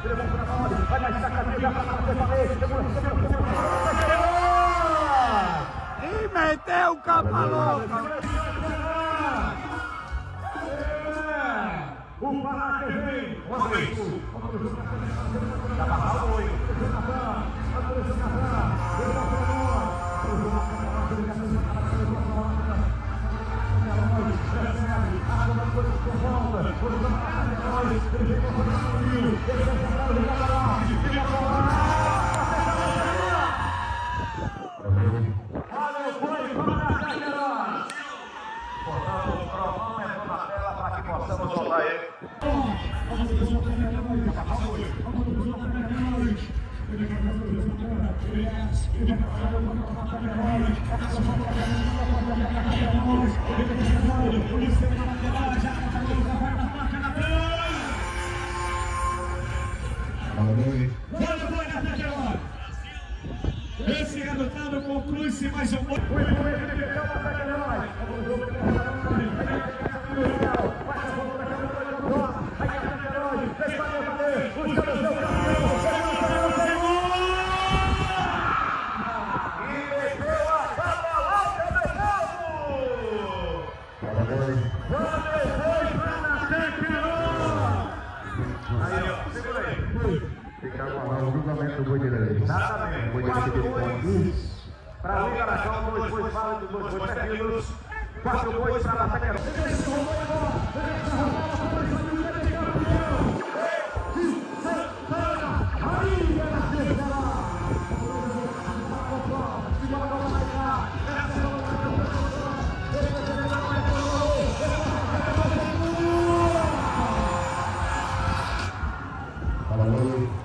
E meteu o capa louca. O Pará que vem, uma vez. Já passou o 8. Possamos soltar ele. Esse resultado conclui-se mais um pouco. Fica aguardando o julgamento do boi direito. Exatamente. Boi direito. Para o Igaracão, 2 bois válidos, 2 bois tranquilos. 4 bois para a Taquera. Valeu.